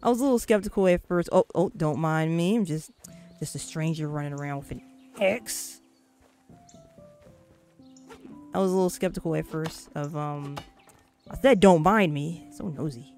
I was a little skeptical at first. Oh, don't mind me. I'm just a stranger running around with an X. I was a little skeptical at first of, I said don't mind me. So nosy.